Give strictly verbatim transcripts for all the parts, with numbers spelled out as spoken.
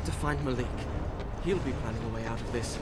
to find Malik. He'll be planning a way out of this.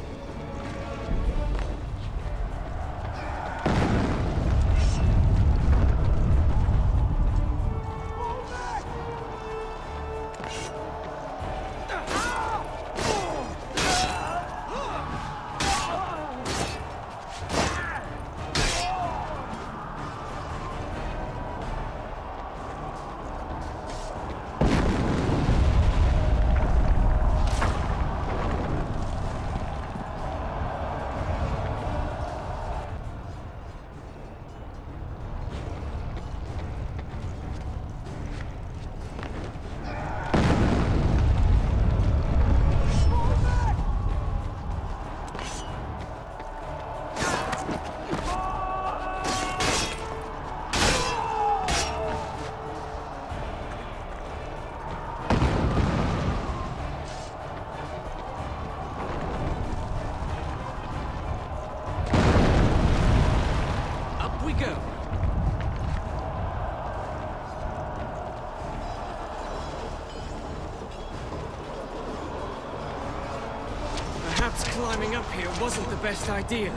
Climbing up here wasn't the best idea.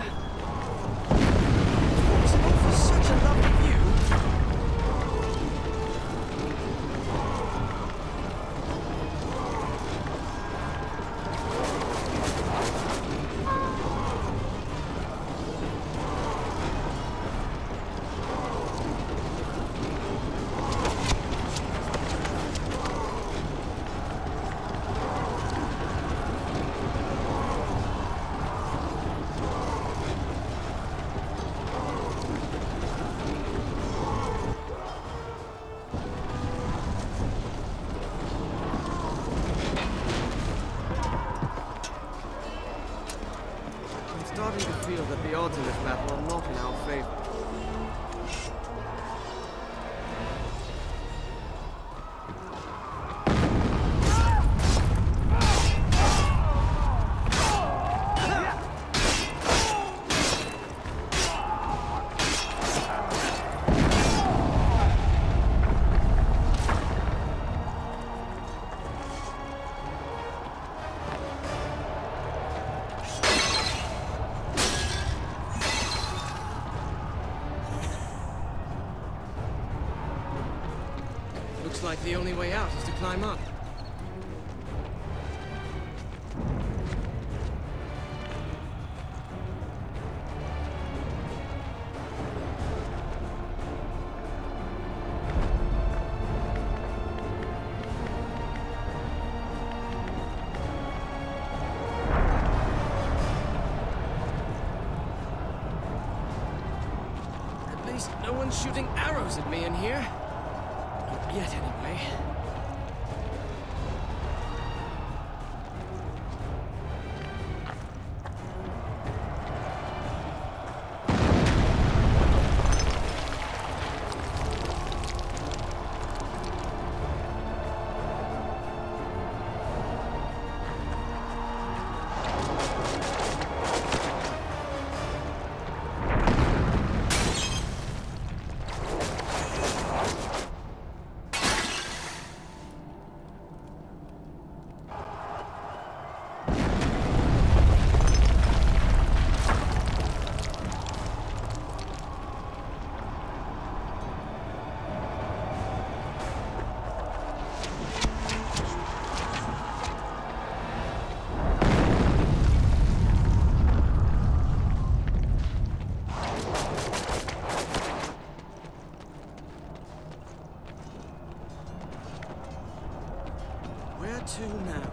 It's for such a lovely view. Starting to feel that the odds in this battle are not in our favor. Looks like the only way out is to climb up. At least no one's shooting arrows at me in here. Yet, anyway. Where to now?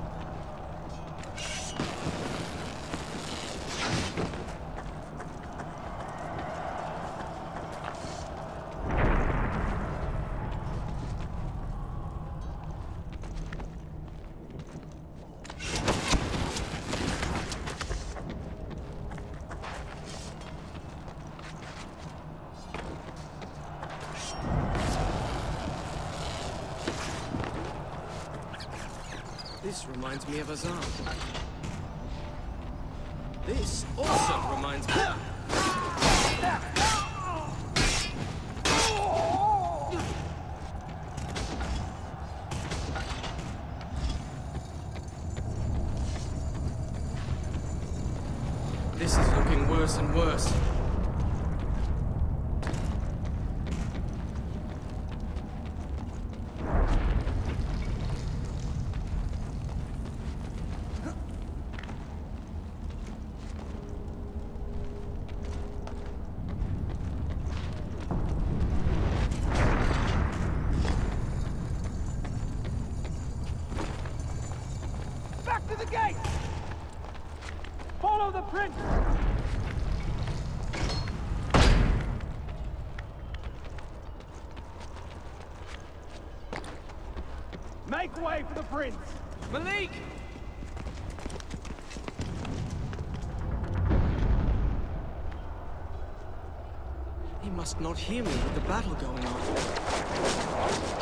This reminds me of Azam. This also reminds me... This is looking worse and worse. Back to the gate! Follow the prince! Make way for the prince! Malik! He must not hear me with the battle going on.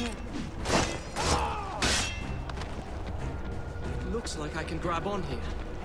Looks like I can grab on here.